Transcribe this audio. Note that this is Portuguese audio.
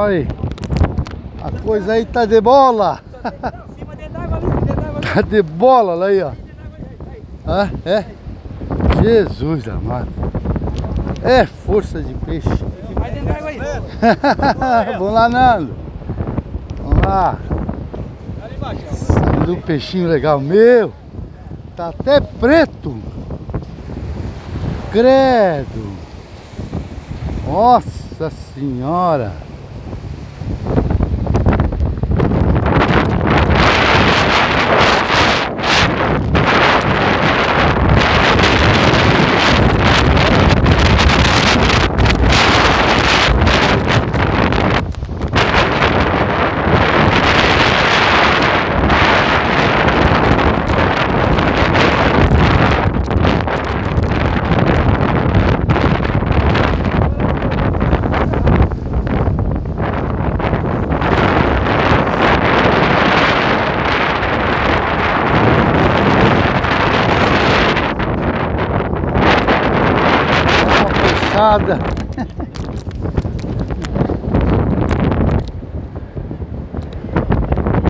Olha aí. A coisa aí tá de bola. Tá de bola, olha aí, ó. Ah, é? Jesus amado. É força de peixe. Vai dentro d'água aí. Vamos lá, Nando. Vamos lá. Saindo um peixinho legal. Meu, tá até preto. Credo. Nossa senhora. Nada.